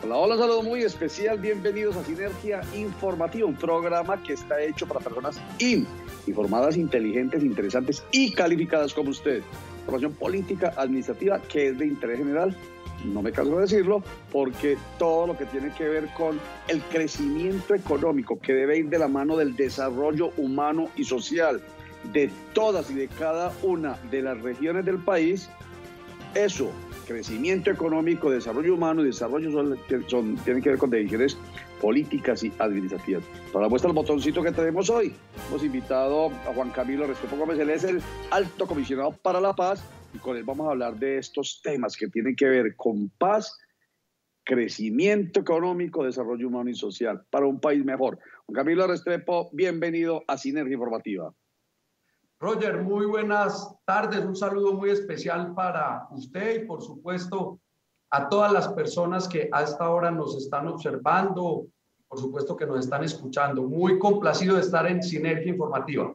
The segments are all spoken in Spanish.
Hola, hola, un saludo muy especial, bienvenidos a Sinergia Informativa, un programa que está hecho para personas informadas, inteligentes, interesantes y calificadas como usted. Información política, administrativa, que es de interés general, no me canso de decirlo, porque todo lo que tiene que ver con el crecimiento económico, que debe ir de la mano del desarrollo humano y social de todas y de cada una de las regiones del país, eso, crecimiento económico, desarrollo humano y desarrollo tienen que ver con decisiones políticas y administrativas. Para muestra el botoncito que tenemos hoy, hemos invitado a Juan Camilo Restrepo Gómez. Él es el alto comisionado para la paz y con él vamos a hablar de estos temas que tienen que ver con paz, crecimiento económico, desarrollo humano y social para un país mejor. Juan Camilo Restrepo, bienvenido a Sinergia Informativa. Roger, muy buenas tardes, un saludo muy especial para usted y por supuesto a todas las personas que a esta hora nos están observando, por supuesto que nos están escuchando. Muy complacido de estar en Sinergia Informativa.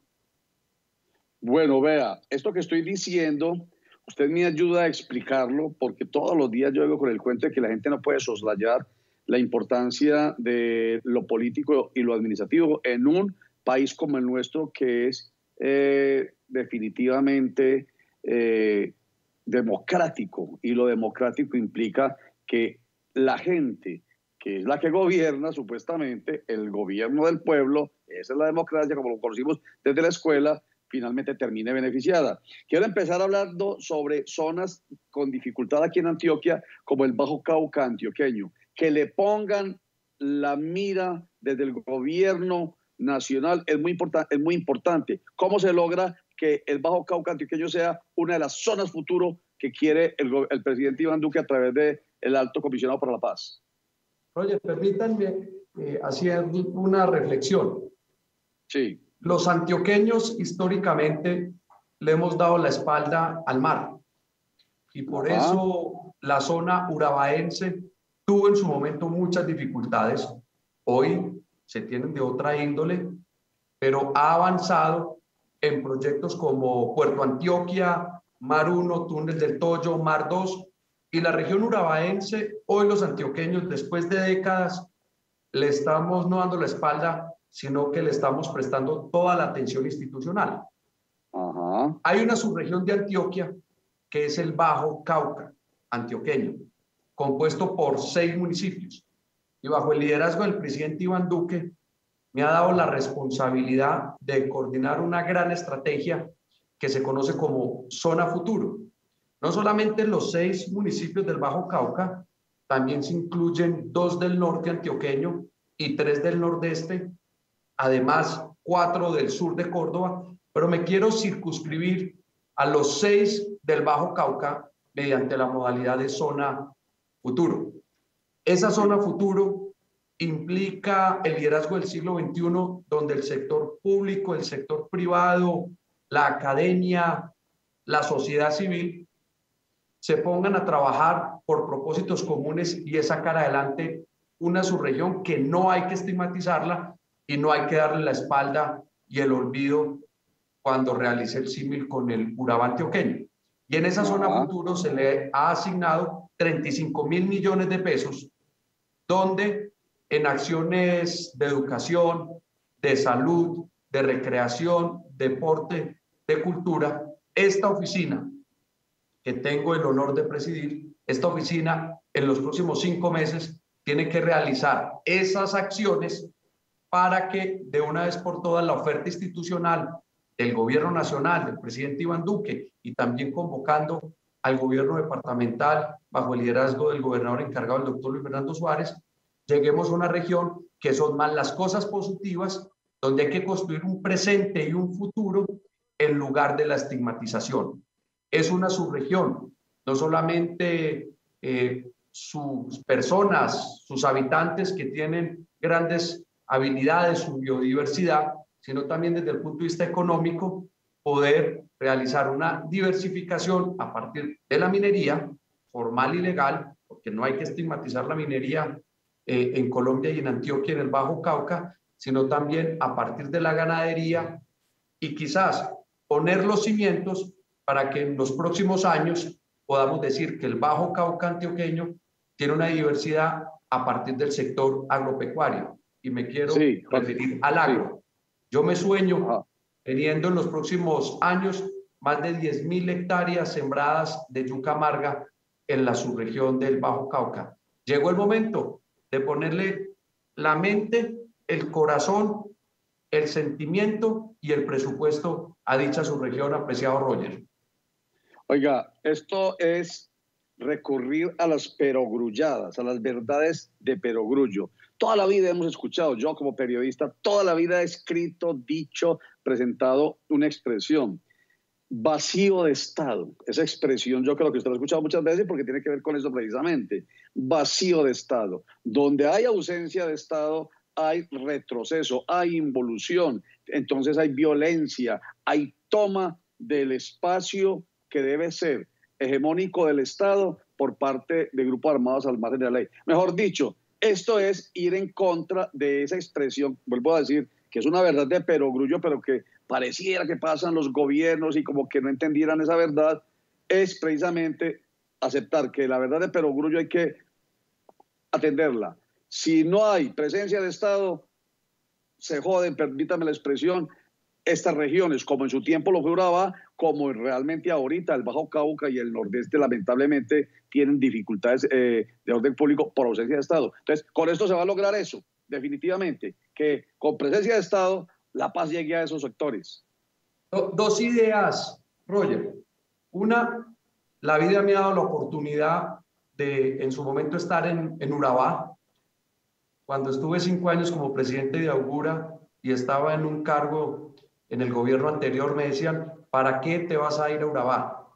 Bueno, vea, esto que estoy diciendo, usted me ayuda a explicarlo porque todos los días yo vengo con el cuento de que la gente no puede soslayar la importancia de lo político y lo administrativo en un país como el nuestro que es definitivamente democrático, y lo democrático implica que la gente, que es la que gobierna supuestamente, el gobierno del pueblo, esa es la democracia como lo conocimos desde la escuela, finalmente termine beneficiada. Quiero empezar hablando sobre zonas con dificultad aquí en Antioquia, como el Bajo Cauca antioqueño, que le pongan la mira desde el gobierno nacional, es muy importante. ¿Cómo se logra que el Bajo Cauca antioqueño sea una de las zonas futuro que quiere el presidente Iván Duque a través del Alto Comisionado para la Paz? Roger, permítanme hacer una reflexión. Sí. Los antioqueños históricamente le hemos dado la espalda al mar y por eso la zona urabaense tuvo en su momento muchas dificultades. Hoy se tienen de otra índole, pero ha avanzado en proyectos como Puerto Antioquia, Mar 1, Túnel del Toyo, Mar 2, y la región urabaense. Hoy los antioqueños, después de décadas, le estamos no dando la espalda, sino que le estamos prestando toda la atención institucional. Hay una subregión de Antioquia que es el Bajo Cauca antioqueño, compuesto por 6 municipios. Y bajo el liderazgo del presidente Iván Duque, me ha dado la responsabilidad de coordinar una gran estrategia que se conoce como Zona Futuro. No solamente los 6 municipios del Bajo Cauca, también se incluyen 2 del norte antioqueño y 3 del nordeste, además 4 del sur de Córdoba, pero me quiero circunscribir a los 6 del Bajo Cauca mediante la modalidad de Zona Futuro. Esa Zona Futuro implica el liderazgo del siglo XXI, donde el sector público, el sector privado, la academia, la sociedad civil se pongan a trabajar por propósitos comunes y es sacar adelante una subregión que no hay que estigmatizarla y no hay que darle la espalda y el olvido cuando realice el símil con el Urabá antioqueño. Y en esa Zona Futuro se le ha asignado 35.000 millones de pesos, donde en acciones de educación, de salud, de recreación, deporte, de cultura, esta oficina que tengo el honor de presidir, esta oficina en los próximos 5 meses tiene que realizar esas acciones para que de una vez por todas la oferta institucional del gobierno nacional, del presidente Iván Duque y también convocando al gobierno departamental bajo el liderazgo del gobernador encargado, el doctor Luis Fernando Suárez, lleguemos a una región que son más las cosas positivas, donde hay que construir un presente y un futuro en lugar de la estigmatización. Es una subregión, no solamente sus personas, sus habitantes que tienen grandes habilidades, su biodiversidad, sino también desde el punto de vista económico, poder realizar una diversificación a partir de la minería formal y legal, porque no hay que estigmatizar la minería en Colombia y en Antioquia, en el Bajo Cauca, sino también a partir de la ganadería y quizás poner los cimientos para que en los próximos años podamos decir que el Bajo Cauca antioqueño tiene una diversidad a partir del sector agropecuario. Y me quiero Sí, referir al agro. Yo me sueño ajá, teniendo en los próximos años más de 10.000 hectáreas sembradas de yuca amarga en la subregión del Bajo Cauca. Llegó el momento de ponerle la mente, el corazón, el sentimiento y el presupuesto a dicha subregión, apreciado Roger. Oiga, esto es recurrir a las perogrulladas, a las verdades de perogrullo. Toda la vida hemos escuchado, yo como periodista, toda la vida he escrito, dicho, presentado una expresión, vacío de Estado. Esa expresión yo creo que usted la ha escuchado muchas veces porque tiene que ver con eso precisamente. Vacío de Estado. Donde hay ausencia de Estado, hay retroceso, hay involución, entonces hay violencia, hay toma del espacio que debe ser hegemónico del Estado por parte de grupos armados al margen de la ley. Mejor dicho, esto es ir en contra de esa expresión, vuelvo a decir, que es una verdad de perogrullo, pero que pareciera que pasan los gobiernos y como que no entendieran esa verdad, es precisamente aceptar que la verdad de perogrullo hay que atenderla. Si no hay presencia de Estado, se joden, permítame la expresión, estas regiones, como en su tiempo lo fue Urabá, como realmente ahorita el Bajo Cauca y el Nordeste lamentablemente tienen dificultades de orden público por ausencia de Estado. Entonces, con esto se va a lograr eso, definitivamente, que con presencia de Estado la paz llegue a esos sectores. Dos ideas, Roger. Una, la vida me ha dado la oportunidad de en su momento estar en Urabá. Cuando estuve 5 años como presidente de Augura y estaba en un cargo en el gobierno anterior, me decían, ¿para qué te vas a ir a Urabá?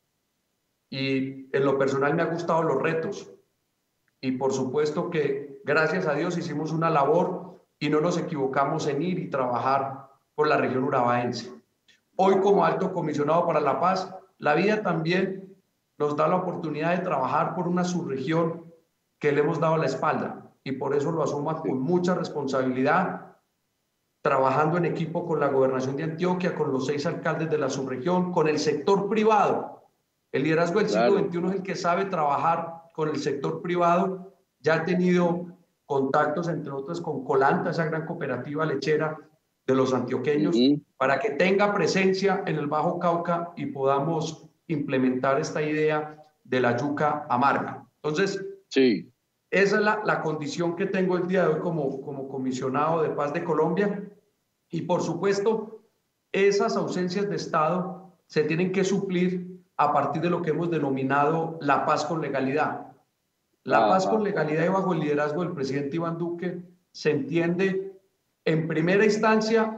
Y en lo personal me han gustado los retos. Y por supuesto que gracias a Dios hicimos una labor y no nos equivocamos en ir y trabajar por la región urabaense. Hoy, como alto comisionado para la paz, la vida también nos da la oportunidad de trabajar por una subregión que le hemos dado la espalda y por eso lo asumo con mucha responsabilidad, trabajando en equipo con la Gobernación de Antioquia, con los 6 alcaldes de la subregión, con el sector privado. El liderazgo del siglo XXI es el que sabe trabajar con el sector privado. Ya ha tenido contactos, entre otros, con Colanta, esa gran cooperativa lechera de los antioqueños, para que tenga presencia en el Bajo Cauca y podamos implementar esta idea de la yuca amarga. Entonces, sí, esa es la condición que tengo el día de hoy como comisionado de paz de Colombia. Y por supuesto, esas ausencias de Estado se tienen que suplir a partir de lo que hemos denominado la paz con legalidad. La paz con legalidad y bajo el liderazgo del presidente Iván Duque se entiende en primera instancia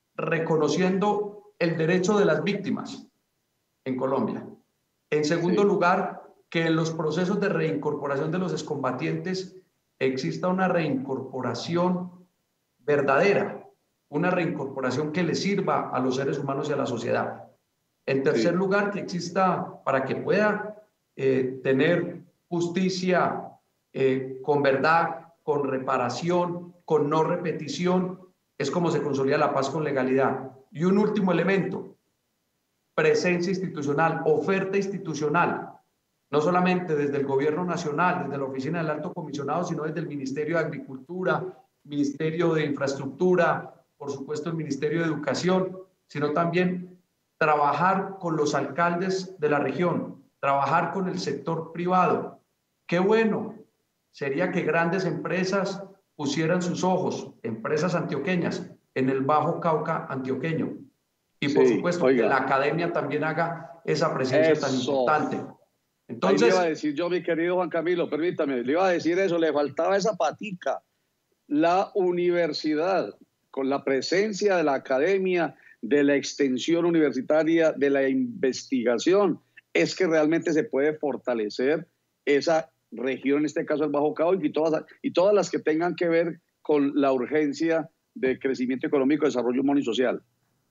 reconociendo el derecho de las víctimas en Colombia. En segundo lugar, que en los procesos de reincorporación de los excombatientes exista una reincorporación verdadera, una reincorporación que le sirva a los seres humanos y a la sociedad. En tercer lugar, que exista, para que pueda tener justicia con verdad, con reparación, con no repetición, es como se consolida la paz con legalidad. Y un último elemento, presencia institucional, oferta institucional, no solamente desde el gobierno nacional, desde la oficina del alto comisionado, sino desde el Ministerio de Agricultura, Ministerio de Infraestructura, por supuesto el Ministerio de Educación, sino también trabajar con los alcaldes de la región, trabajar con el sector privado. Qué bueno sería que grandes empresas pusieran sus ojos, empresas antioqueñas, en el Bajo Cauca antioqueño. Y por supuesto que la academia también haga esa presencia tan importante. Entonces, ahí le iba a decir yo, mi querido Juan Camilo, permítame, le iba a decir eso, le faltaba esa patica. La universidad, con la presencia de la academia, de la extensión universitaria, de la investigación, es que realmente se puede fortalecer esa región, en este caso el Bajo Cauca, y todas las que tengan que ver con la urgencia de crecimiento económico, desarrollo humano y social.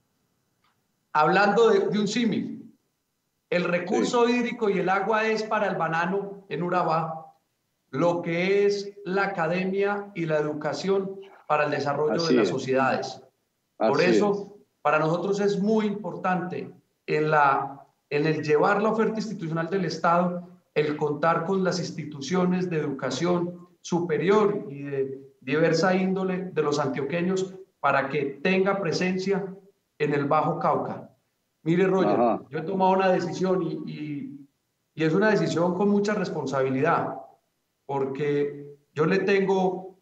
Hablando de un símil, el recurso hídrico y el agua es para el banano en Urabá, lo que es la academia y la educación para el desarrollo de las sociedades. Por eso, para nosotros es muy importante en el llevar la oferta institucional del Estado, el contar con las instituciones de educación superior y de diversa índole de los antioqueños para que tenga presencia en el Bajo Cauca. Mire, Roger, yo he tomado una decisión y es una decisión con mucha responsabilidad, porque yo le tengo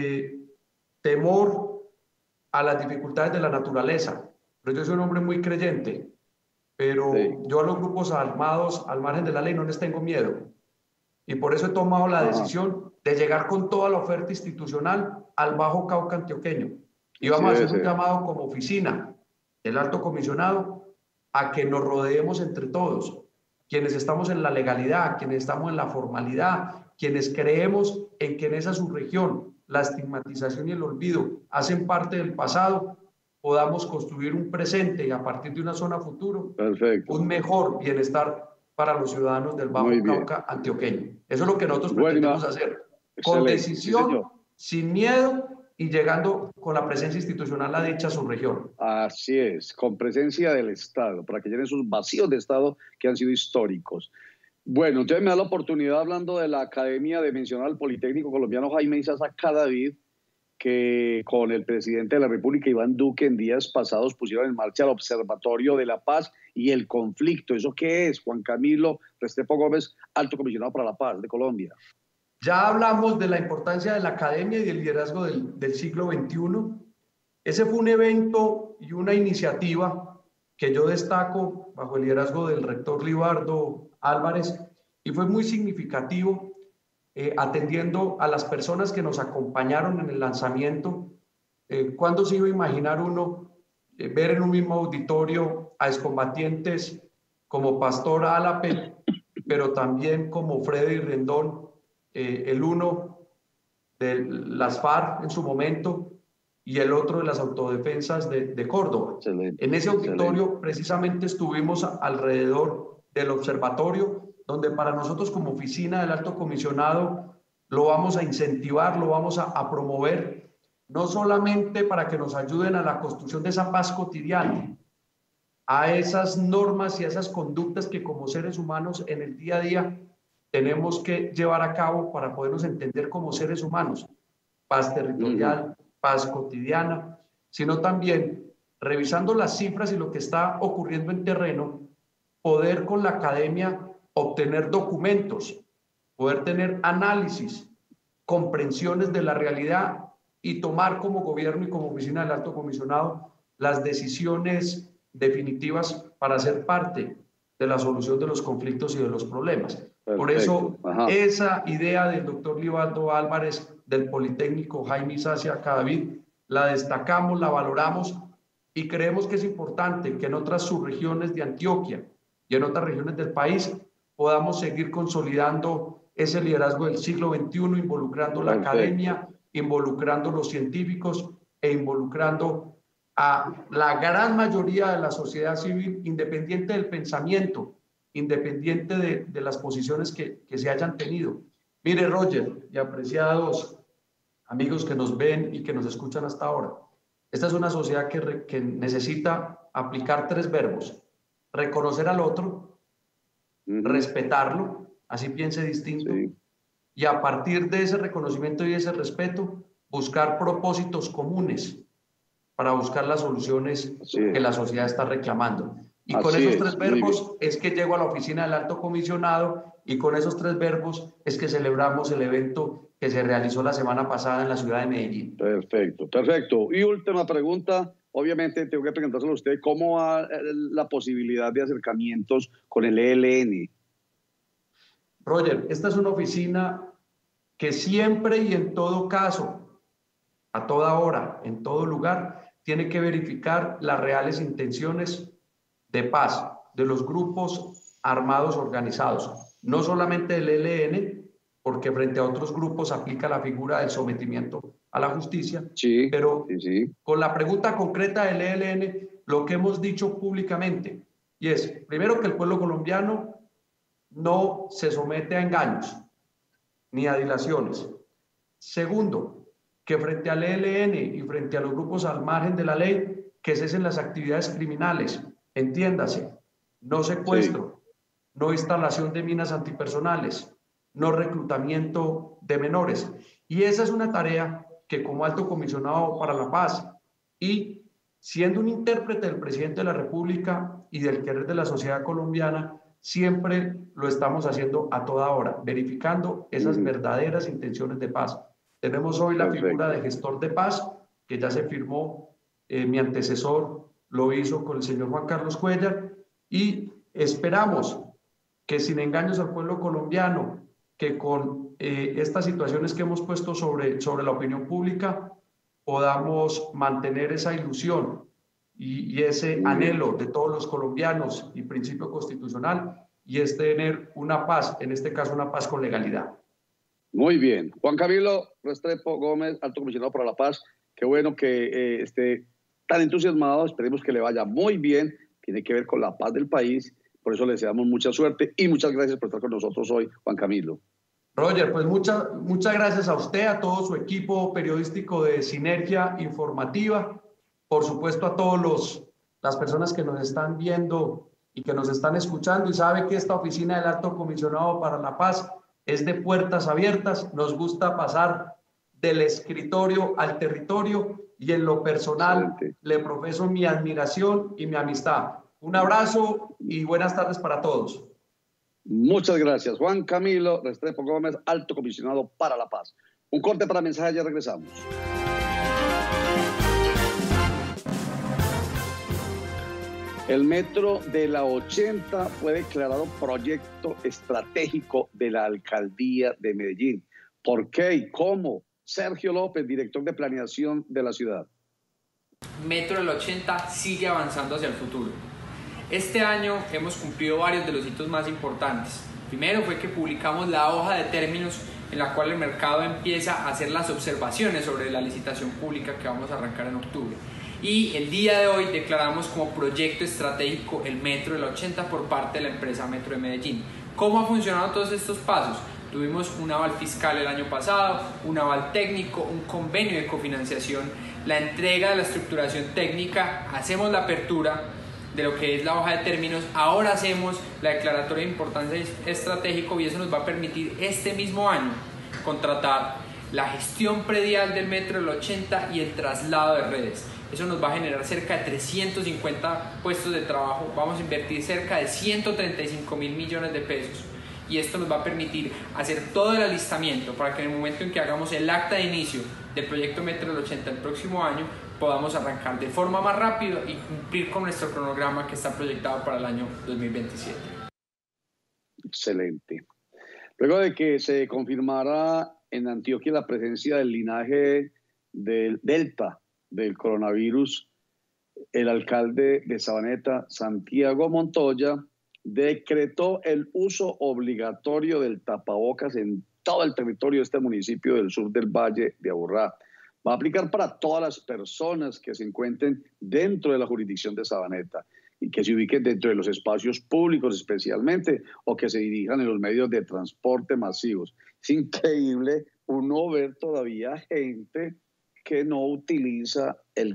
temor a las dificultades de la naturaleza, pero yo soy un hombre muy creyente, pero sí, yo a los grupos armados al margen de la ley no les tengo miedo, y por eso he tomado la decisión de llegar con toda la oferta institucional al Bajo Cauca antioqueño, y vamos a hacer un llamado como oficina del Alto Comisionado a que nos rodeemos entre todos, quienes estamos en la legalidad, quienes estamos en la formalidad, quienes creemos en que en esa subregión la estigmatización y el olvido hacen parte del pasado, podamos construir un presente y a partir de una zona futuro, un mejor bienestar para los ciudadanos del Bajo Cauca antioqueño. Eso es lo que nosotros pretendemos hacer, con decisión, sin miedo y llegando con la presencia institucional a dicha subregión. Así es, con presencia del Estado, para que llenen esos vacíos de Estado que han sido históricos. Bueno, entonces me da la oportunidad, hablando de la Academia, de mencionar al Politécnico Colombiano Jaime Isaza Cadavid, que con el presidente de la República, Iván Duque, en días pasados pusieron en marcha el Observatorio de la Paz y el Conflicto. ¿Eso qué es? Juan Camilo Restrepo Gómez, Alto Comisionado para la Paz de Colombia. Ya hablamos de la importancia de la academia y del liderazgo del siglo XXI. Ese fue un evento y una iniciativa que yo destaco bajo el liderazgo del rector Libardo Álvarez, y fue muy significativo, atendiendo a las personas que nos acompañaron en el lanzamiento. ¿Cuándo se iba a imaginar uno ver en un mismo auditorio a excombatientes como Pastor Álape, pero también como Freddy Rendón, el uno de las FARC en su momento y el otro de las autodefensas de Córdoba? Excelente, en ese auditorio precisamente estuvimos alrededor del observatorio, donde para nosotros como oficina del Alto Comisionado lo vamos a incentivar, lo vamos a promover, no solamente para que nos ayuden a la construcción de esa paz cotidiana, a esas normas y a esas conductas que como seres humanos en el día a día tenemos que llevar a cabo para podernos entender como seres humanos, paz territorial, paz cotidiana, sino también, revisando las cifras y lo que está ocurriendo en terreno, poder con la academia obtener documentos, poder tener análisis, comprensiones de la realidad y tomar como gobierno y como oficina del Alto Comisionado las decisiones definitivas para ser parte de la solución de los conflictos y de los problemas. Perfecto. Por eso, esa idea del doctor Libardo Álvarez, del Politécnico Jaime Isaza Cadavid, la destacamos, la valoramos y creemos que es importante que en otras subregiones de Antioquia y en otras regiones del país podamos seguir consolidando ese liderazgo del siglo XXI, involucrando la academia, involucrando los científicos e involucrando a la gran mayoría de la sociedad civil, independiente del pensamiento, independiente de las posiciones que se hayan tenido. Mire, Roger y apreciados amigos que nos ven y que nos escuchan hasta ahora, esta es una sociedad que necesita aplicar 3 verbos: reconocer al otro, respetarlo, así piense distinto, y a partir de ese reconocimiento y ese respeto, buscar propósitos comunes para buscar las soluciones que la sociedad está reclamando. Y con esos 3 verbos es que llego a la oficina del Alto Comisionado, y con esos 3 verbos es que celebramos el evento que se realizó la semana pasada en la ciudad de Medellín. Perfecto, perfecto. Y última pregunta, obviamente tengo que preguntárselo a usted, ¿cómo va la posibilidad de acercamientos con el ELN? Roger, esta es una oficina que siempre y en todo caso, a toda hora, en todo lugar, tiene que verificar las reales intenciones de paz de los grupos armados organizados, no solamente del ELN, porque frente a otros grupos aplica la figura del sometimiento a la justicia, pero con la pregunta concreta del ELN, lo que hemos dicho públicamente, y es, primero, que el pueblo colombiano no se somete a engaños ni a dilaciones. Segundo, que frente al ELN y frente a los grupos al margen de la ley, que cesen las actividades criminales. Entiéndase, no secuestro, no instalación de minas antipersonales, no reclutamiento de menores. Y esa es una tarea que como alto comisionado para la paz y siendo un intérprete del presidente de la República y del querer de la sociedad colombiana, siempre lo estamos haciendo a toda hora, verificando esas verdaderas intenciones de paz. Tenemos hoy la figura de gestor de paz, que ya se firmó, mi antecesor lo hizo con el señor Juan Carlos Cuellar, y esperamos que sin engaños al pueblo colombiano, que con estas situaciones que hemos puesto sobre la opinión pública, podamos mantener esa ilusión y ese anhelo de todos los colombianos y principio constitucional, y es tener una paz, en este caso una paz con legalidad. Muy bien. Juan Camilo Restrepo Gómez, alto comisionado para la paz, qué bueno que esté tan entusiasmado, esperemos que le vaya muy bien, tiene que ver con la paz del país, por eso le deseamos mucha suerte y muchas gracias por estar con nosotros hoy, Juan Camilo. Roger, pues muchas gracias a usted, a todo su equipo periodístico de Sinergia Informativa, por supuesto a todas las personas que nos están viendo y que nos están escuchando, y sabe que esta oficina del Alto Comisionado para la Paz es de puertas abiertas, nos gusta pasar del escritorio al territorio, y en lo personal le profeso mi admiración y mi amistad. Un abrazo y buenas tardes para todos. Muchas gracias, Juan Camilo Restrepo Gómez, alto comisionado para la paz. Un corte para mensajes, ya regresamos. El metro de la 80 fue declarado proyecto estratégico de la alcaldía de Medellín. ¿Por qué y cómo? Sergio López, director de planeación de la ciudad. Metro del 80 sigue avanzando hacia el futuro. Este año hemos cumplido varios de los hitos más importantes. Primero fue que publicamos la hoja de términos en la cual el mercado empieza a hacer las observaciones sobre la licitación pública que vamos a arrancar en octubre. Y el día de hoy declaramos como proyecto estratégico el Metro del 80 por parte de la empresa Metro de Medellín. ¿Cómo han funcionado todos estos pasos? Tuvimos un aval fiscal el año pasado, un aval técnico, un convenio de cofinanciación, la entrega de la estructuración técnica, hacemos la apertura de lo que es la hoja de términos, ahora hacemos la declaratoria de importancia estratégico, y eso nos va a permitir este mismo año contratar la gestión predial del Metro del 80 y el traslado de redes. Eso nos va a generar cerca de 350 puestos de trabajo, vamos a invertir cerca de 135.000 millones de pesos, y esto nos va a permitir hacer todo el alistamiento para que en el momento en que hagamos el acta de inicio del proyecto Metro del 80 el próximo año podamos arrancar de forma más rápida y cumplir con nuestro cronograma que está proyectado para el año 2027. Excelente. Luego de que se confirmara en Antioquia la presencia del linaje del Delta del coronavirus, el alcalde de Sabaneta, Santiago Montoya, decretó el uso obligatorio del tapabocas en todo el territorio de este municipio del sur del Valle de Aburrá. Va a aplicar para todas las personas que se encuentren dentro de la jurisdicción de Sabaneta y que se ubiquen dentro de los espacios públicos especialmente, o que se dirijan en los medios de transporte masivos. Es increíble uno ver todavía gente que no utiliza el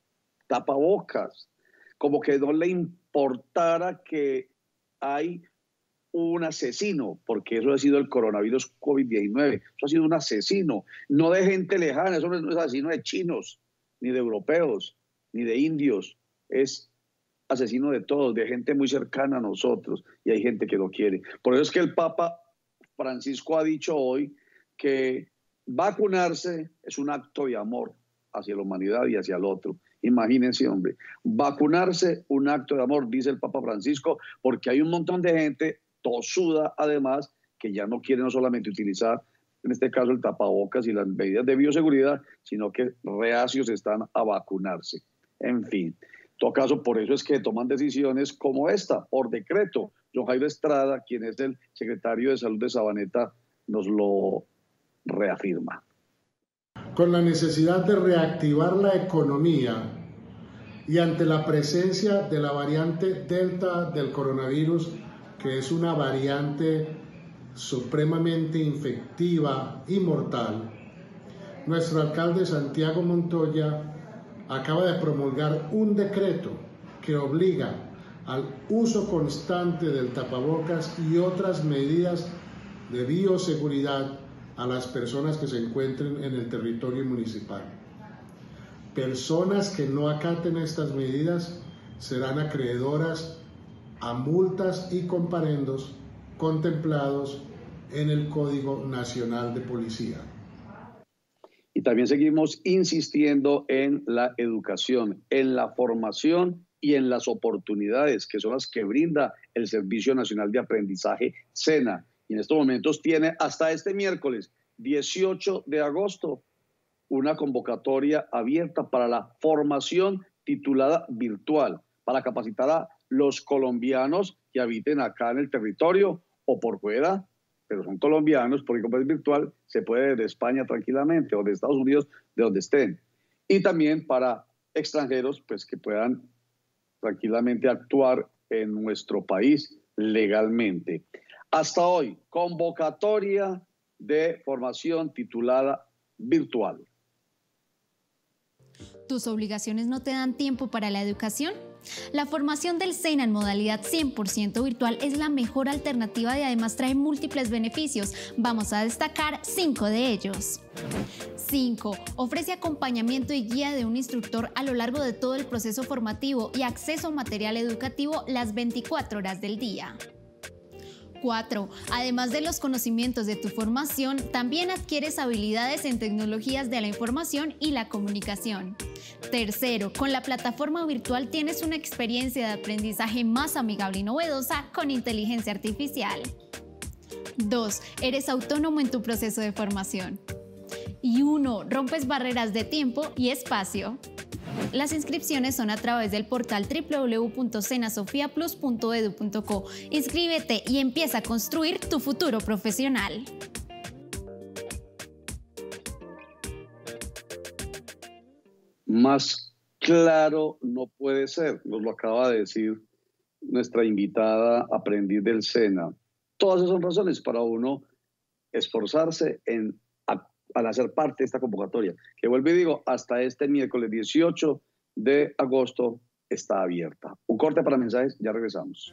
tapabocas, como que no le importara que hay un asesino, porque eso ha sido el coronavirus COVID-19, eso ha sido un asesino, no de gente lejana, eso no es asesino de chinos, ni de europeos, ni de indios, es asesino de todos, de gente muy cercana a nosotros, y hay gente que lo quiere. Por eso es que el Papa Francisco ha dicho hoy que vacunarse es un acto de amor hacia la humanidad y hacia el otro. Imagínense, hombre, vacunarse, un acto de amor, dice el Papa Francisco, porque hay un montón de gente tosuda, además, que ya no quiere no solamente utilizar, en este caso, el tapabocas y las medidas de bioseguridad, sino que reacios están a vacunarse. En fin, en todo caso, por eso es que toman decisiones como esta, por decreto. John Jairo Estrada, quien es el secretario de Salud de Sabaneta, nos lo reafirma. Con la necesidad de reactivar la economía y ante la presencia de la variante Delta del coronavirus, que es una variante supremamente infectiva y mortal, nuestro alcalde Santiago Montoya acaba de promulgar un decreto que obliga al uso constante del tapabocas y otras medidas de bioseguridad a las personas que se encuentren en el territorio municipal. Personas que no acaten estas medidas serán acreedoras a multas y comparendos contemplados en el Código Nacional de Policía. Y también seguimos insistiendo en la educación, en la formación y en las oportunidades que son las que brinda el Servicio Nacional de Aprendizaje, SENA. Y en estos momentos tiene hasta este miércoles, 18 de agosto, una convocatoria abierta para la formación titulada virtual, para capacitar a los colombianos que habiten acá en el territorio o por fuera, pero son colombianos, porque como es virtual, se puede desde España tranquilamente o de Estados Unidos, de donde estén. Y también para extranjeros, pues que puedan tranquilamente actuar en nuestro país legalmente. Hasta hoy, convocatoria de formación titulada virtual. ¿Tus obligaciones no te dan tiempo para la educación? La formación del SENA en modalidad 100% virtual es la mejor alternativa y además trae múltiples beneficios. Vamos a destacar 5 de ellos. 5. Ofrece acompañamiento y guía de un instructor a lo largo de todo el proceso formativo y acceso a material educativo las 24 horas del día. 4. Además de los conocimientos de tu formación, también adquieres habilidades en tecnologías de la información y la comunicación. 3. Con la plataforma virtual tienes una experiencia de aprendizaje más amigable y novedosa con inteligencia artificial. 2. Eres autónomo en tu proceso de formación. Y 1. Rompes barreras de tiempo y espacio. Las inscripciones son a través del portal www.senasofiaplus.edu.co. Inscríbete y empieza a construir tu futuro profesional. Más claro no puede ser, nos lo acaba de decir nuestra invitada aprendiz del SENA. Todas esas son razones para uno esforzarse al hacer parte de esta convocatoria, que vuelvo y digo, hasta este miércoles 18 de agosto está abierta. Un corte para mensajes, ya regresamos.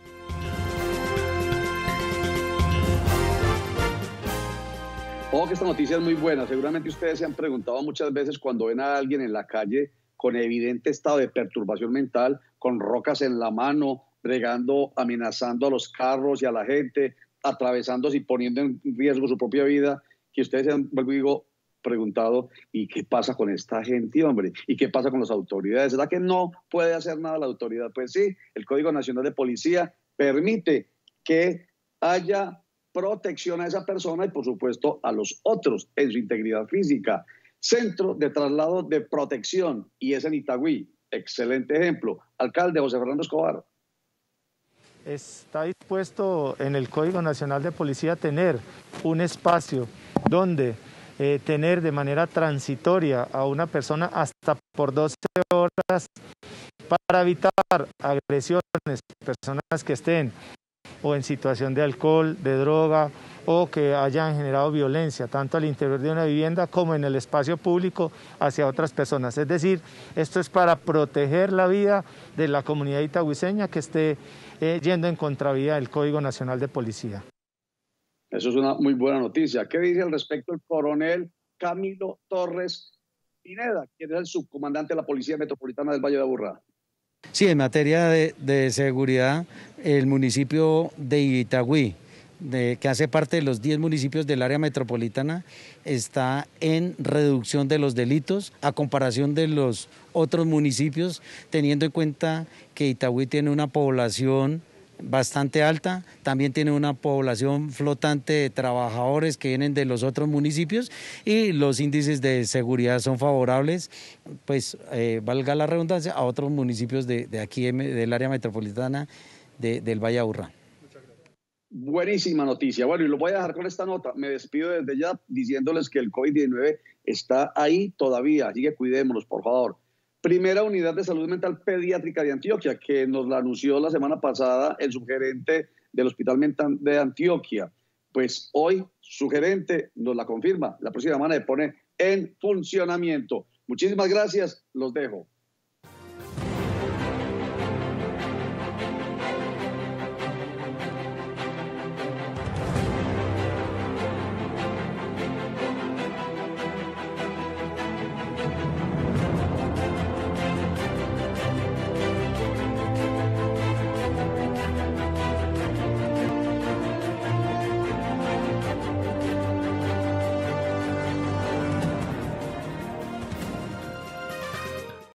Ojo que esta noticia es muy buena. Seguramente ustedes se han preguntado muchas veces cuando ven a alguien en la calle con evidente estado de perturbación mental, con rocas en la mano, bregando, amenazando a los carros y a la gente, atravesándose y poniendo en riesgo su propia vida, que ustedes se han, vuelvo y digo, preguntado, ¿y qué pasa con esta gente, hombre? ¿Y qué pasa con las autoridades? ¿Será que no puede hacer nada la autoridad? Pues sí, el Código Nacional de Policía permite que haya protección a esa persona y, por supuesto, a los otros en su integridad física. Centro de Traslado de Protección, y es en Itagüí. Excelente ejemplo. Alcalde José Fernando Escobar. Está dispuesto en el Código Nacional de Policía tener un espacio donde tener de manera transitoria a una persona hasta por 12 horas para evitar agresiones, personas que estén o en situación de alcohol, de droga o que hayan generado violencia tanto al interior de una vivienda como en el espacio público hacia otras personas. Es decir, esto es para proteger la vida de la comunidad itagüiseña que esté yendo en contravía del Código Nacional de Policía. Eso es una muy buena noticia. ¿Qué dice al respecto el coronel Camilo Torres Pineda, quien es el subcomandante de la Policía Metropolitana del Valle de Aburrá? Sí, en materia de seguridad, el municipio de Itagüí, que hace parte de los 10 municipios del área metropolitana, está en reducción de los delitos a comparación de los otros municipios, teniendo en cuenta que Itagüí tiene una población bastante alta, también tiene una población flotante de trabajadores que vienen de los otros municipios y los índices de seguridad son favorables, pues valga la redundancia, a otros municipios de aquí del área metropolitana del Valle de Aburrá. Buenísima noticia. Bueno, y lo voy a dejar con esta nota. Me despido desde ya diciéndoles que el COVID-19 está ahí todavía, así que cuidémonos, por favor. Primera unidad de salud mental pediátrica de Antioquia, que nos la anunció la semana pasada el subgerente del Hospital Mental de Antioquia. Pues hoy su gerente nos la confirma. La próxima semana se pone en funcionamiento. Muchísimas gracias. Los dejo.